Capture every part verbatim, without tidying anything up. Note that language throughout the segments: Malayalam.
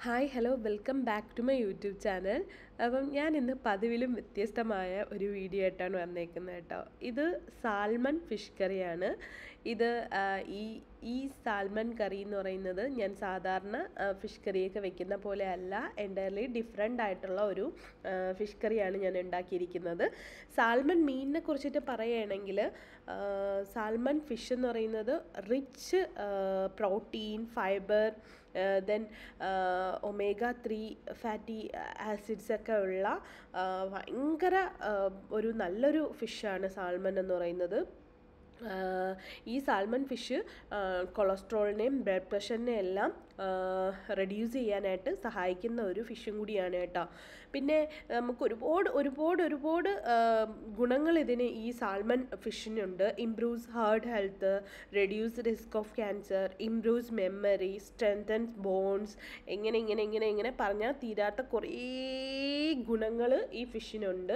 Hi hello welcome back to my YouTube channel. അപ്പം ഞാൻ ഇന്ന് പതിവിലും വ്യത്യസ്തമായ ഒരു വീഡിയോ ആയിട്ടാണ് വന്നേക്കുന്നത് കേട്ടോ. ഇത് സാൽമൺ ഫിഷ് കറിയാണ്. ഇത് ഈ ഈ സാൽമൺ കറി എന്ന് പറയുന്നത് ഞാൻ സാധാരണ ഫിഷ് കറിയൊക്കെ വെക്കുന്ന പോലെ അല്ല, എൻ്റയർലി ഡിഫറെൻ്റ് ആയിട്ടുള്ള ഒരു ഫിഷ് കറിയാണ് ഞാൻ ഉണ്ടാക്കിയിരിക്കുന്നത്. സാൽമൺ മീനിനെ കുറിച്ചിട്ട് പറയുകയാണെങ്കിൽ സാൽമൺ ഫിഷ് എന്ന് പറയുന്നത് rich protein, fibre, then omega three fatty acids ഒക്കെ ഉള്ള ഭയങ്കര ഒരു നല്ലൊരു ഫിഷാണ് സാൽമൺ എന്ന് പറയുന്നത്. ഈ സാൽമൺ ഫിഷ് കൊളസ്ട്രോളിനെയും ബ്ലഡ് പ്രഷറിനെയും എല്ലാം റെഡ്യൂസ് ചെയ്യാനായിട്ട് സഹായിക്കുന്ന ഒരു ഫിഷും കൂടിയാണ് കേട്ടോ. പിന്നെ നമുക്ക് ഒരുപാട് ഒരുപാട് ഒരുപാട് ഗുണങ്ങൾ ഇതിന് ഈ സാൽമൺ ഫിഷിനുണ്ട്. Improves heart health, reduce risk of cancer, improves memory, strengthens bones, എങ്ങനെ ഇങ്ങനെ ഇങ്ങനെ ഇങ്ങനെ പറഞ്ഞാൽ തീരാത്ത കുറേ ഗുണങ്ങൾ ഈ ഫിഷിനുണ്ട്.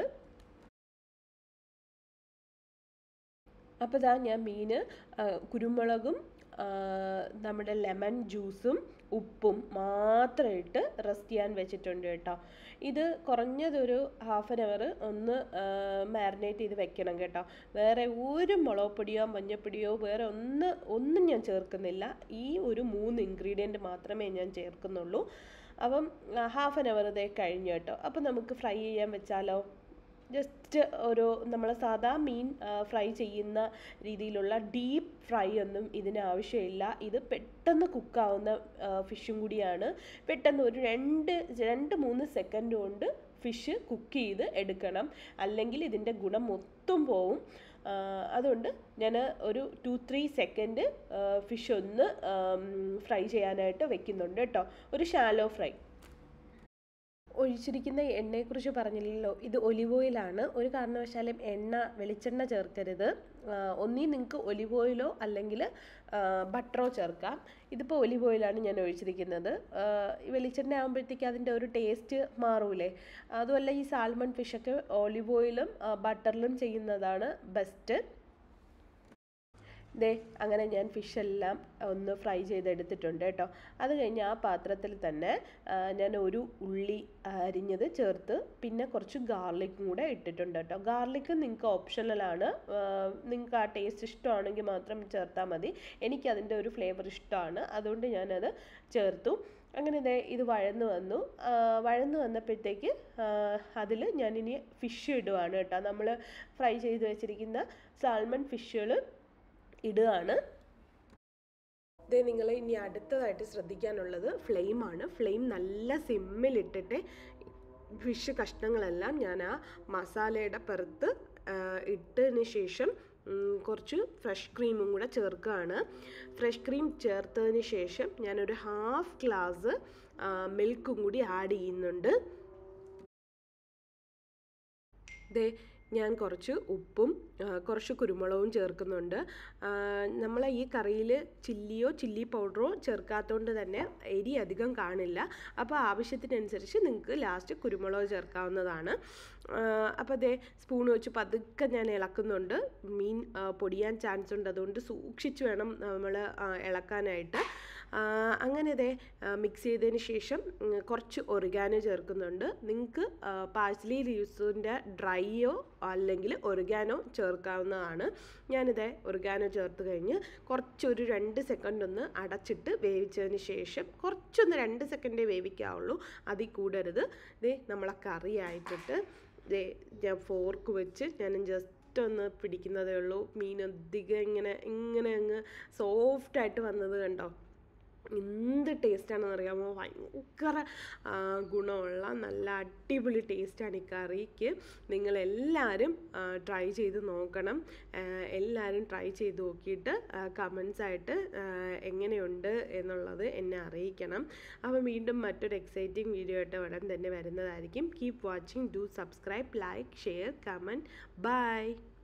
അപ്പോൾ ഇതാ ഞാൻ മീൻ കുരുമുളകും നമ്മുടെ ലെമൺ ജ്യൂസും ഉപ്പും മാത്രം ഇട്ട് റെസ്റ്റ് ചെയ്യാൻ വെച്ചിട്ടുണ്ട് കേട്ടോ. ഇത് കുറഞ്ഞതൊരു ഹാഫ് ആൻ അവർ ഒന്ന് മാരിനേറ്റ് ചെയ്ത് വെക്കണം കേട്ടോ. വേറെ ഒരു മുളക് പൊടിയോ മഞ്ഞൾപ്പൊടിയോ വേറെ ഒന്ന് ഒന്നും ഞാൻ ചേർക്കുന്നില്ല. ഈ ഒരു മൂന്ന് ഇൻഗ്രീഡിയൻറ്റ് മാത്രമേ ഞാൻ ചേർക്കുന്നുള്ളൂ. അപ്പം ഹാഫ് ആൻ അവർ ഇതേ കഴിഞ്ഞു കേട്ടോ. അപ്പം നമുക്ക് ഫ്രൈ ചെയ്യാൻ വെച്ചാലോ. ജസ്റ്റ് ഒരു നമ്മൾ സാധാ മീൻ ഫ്രൈ ചെയ്യുന്ന രീതിയിലുള്ള ഡീപ്പ് ഫ്രൈ ഒന്നും ഇതിന് ആവശ്യമില്ല. ഇത് പെട്ടെന്ന് കുക്കാവുന്ന ഫിഷും കൂടിയാണ്. പെട്ടെന്ന് ഒരു രണ്ട് രണ്ട് മൂന്ന് സെക്കൻഡ് കൊണ്ട് ഫിഷ് കുക്ക് ചെയ്ത് എടുക്കണം, അല്ലെങ്കിൽ ഇതിൻ്റെ ഗുണം മൊത്തം പോവും. അതുകൊണ്ട് ഞാൻ ഒരു ടു ത്രീ സെക്കൻഡ് ഫിഷ് ഒന്ന് ഫ്രൈ ചെയ്യാനായിട്ട് വെക്കുന്നുണ്ട് കേട്ടോ. ഒരു ഷാലോ ഫ്രൈ. ഒഴിച്ചിരിക്കുന്ന എണ്ണയെക്കുറിച്ച് പറഞ്ഞില്ലല്ലോ, ഇത് ഒലിവ് ഓയിലാണ്. ഒരു കാരണവശാലും എണ്ണ വെളിച്ചെണ്ണ ചേർക്കരുത്. ഒന്നീ നിങ്ങൾക്ക് ഒലിവ് ഓയിലോ അല്ലെങ്കിൽ ബട്ടറോ ചേർക്കാം. ഇതിപ്പോൾ ഒലിവ് ഓയിലാണ് ഞാൻ ഒഴിച്ചിരിക്കുന്നത്. വെളിച്ചെണ്ണ ആകുമ്പോഴത്തേക്ക് അതിൻ്റെ ഒരു ടേസ്റ്റ് മാറൂലേ. അതുമല്ല ഈ സാൽമൺ ഫിഷൊക്കെ ഒലിവ് ഓയിലും ബട്ടറിലും ചെയ്യുന്നതാണ് ബെസ്റ്റ്. ദേ അങ്ങനെ ഞാൻ ഫിഷെല്ലാം ഒന്ന് ഫ്രൈ ചെയ്തെടുത്തിട്ടുണ്ട് കേട്ടോ. അത് കഴിഞ്ഞ് ആ പാത്രത്തിൽ തന്നെ ഞാൻ ഒരു ഉള്ളി അരിഞ്ഞത് ചേർത്ത് പിന്നെ കുറച്ച് ഗാർലിക്കും കൂടെ ഇട്ടിട്ടുണ്ട് കേട്ടോ. ഗാർലിക്ക് നിങ്ങൾക്ക് ഓപ്ഷണലാണ്, നിങ്ങൾക്ക് ആ ടേസ്റ്റ് ഇഷ്ടമാണെങ്കിൽ മാത്രം ചേർത്താൽ മതി. എനിക്കതിൻ്റെ ഒരു ഫ്ലേവർ ഇഷ്ടമാണ്, അതുകൊണ്ട് ഞാനത് ചേർത്തു. അങ്ങനെ ദേ ഇത് വഴന്ന് വന്നു. വഴന്ന് വന്നപ്പോഴത്തേക്ക് അതിൽ ഞാനിനി ഫിഷ് ഇടുവാണ് കേട്ടോ. നമ്മൾ ഫ്രൈ ചെയ്ത് വെച്ചിരിക്കുന്ന സാൽമൺ ഫിഷുകൾ ഇടുകയാണ്. ഇത് നിങ്ങൾ ഇനി അടുത്തതായിട്ട് ശ്രദ്ധിക്കാനുള്ളത് ഫ്ലെയിമാണ്. ഫ്ലെയിം നല്ല സിമ്മിലിട്ടിട്ട് ഫിഷ് കഷ്ണങ്ങളെല്ലാം ഞാൻ ആ മസാലയുടെ പുറത്ത് ഇട്ടതിന് ശേഷം കുറച്ച് ഫ്രഷ് ക്രീമും കൂടെ ചേർക്കുകയാണ്. ഫ്രഷ് ക്രീം ചേർത്തതിന് ശേഷം ഞാനൊരു ഹാഫ് ഗ്ലാസ് മിൽക്കും കൂടി ആഡ് ചെയ്യുന്നുണ്ട്. ദേ ഞാൻ കുറച്ച് ഉപ്പും കുറച്ച് കുരുമുളകും ചേർക്കുന്നുണ്ട്. നമ്മൾ ഈ കറിയിൽ ചില്ലിയോ ചില്ലി പൗഡറോ ചേർക്കാത്തതുകൊണ്ട് തന്നെ എരി അധികം കാണില്ല. അപ്പോൾ ആവശ്യത്തിനനുസരിച്ച് നിങ്ങൾക്ക് ലാസ്റ്റ് കുരുമുളക് ചേർക്കാവുന്നതാണ്. അപ്പോൾ അതേ സ്പൂൺ വെച്ച് പതുക്കെ ഞാൻ ഇളക്കുന്നുണ്ട്. മീൻ പൊടിയാൻ ചാൻസ് ഉണ്ട്, അതുകൊണ്ട് സൂക്ഷിച്ച് വേണം നമ്മൾ ഇളക്കാനായിട്ട്. അങ്ങനെ ഇതേ മിക്സ് ചെയ്തതിന് ശേഷം കുറച്ച് ഒറിഗാനോ ചേർക്കുന്നുണ്ട്. നിങ്ങൾക്ക് പാഴ്സലി ലീവ്സിൻ്റെ ഡ്രൈയോ അല്ലെങ്കിൽ ഒറിഗാനോ ചേർക്കാവുന്നതാണ്. ഞാനിതേ ഒറിഗാനോ ചേർത്ത് കഴിഞ്ഞ് കുറച്ചൊരു രണ്ട് സെക്കൻഡ് ഒന്ന് അടച്ചിട്ട് വേവിച്ചതിന് ശേഷം, കുറച്ചൊന്ന് രണ്ട് സെക്കൻഡേ വേവിക്കാവുള്ളൂ, അതിൽ കൂടരുത്. ഇതേ നമ്മളെ കറി ആയിട്ടിട്ട് ഇതേ ഞാൻ ഫോർക്ക് വെച്ച് ഞാൻ ജസ്റ്റ് ഒന്ന് പിടിക്കുന്നതേ ഉള്ളൂ. മീൻ അധികം ഇങ്ങനെ ഇങ്ങനെ അങ്ങ് സോഫ്റ്റായിട്ട് വന്നത് കണ്ടോ. എന്ത് ടേസ്റ്റാണെന്ന് അറിയാമോ. ഭയങ്കര ഗുണമുള്ള നല്ല അടിപൊളി ടേസ്റ്റാണ് ഈ കറിക്ക്. നിങ്ങളെല്ലാവരും ട്രൈ ചെയ്ത് നോക്കണം. എല്ലാവരും ട്രൈ ചെയ്ത് നോക്കിയിട്ട് കമൻസായിട്ട് എങ്ങനെയുണ്ട് എന്നുള്ളത് എന്നെ അറിയിക്കണം. അപ്പോൾ വീണ്ടും മറ്റൊരു എക്സൈറ്റിംഗ് വീഡിയോ ആയിട്ട് ഉടൻ തന്നെ വരുന്നതായിരിക്കും. Keep watching, do subscribe, like, share, comment. By.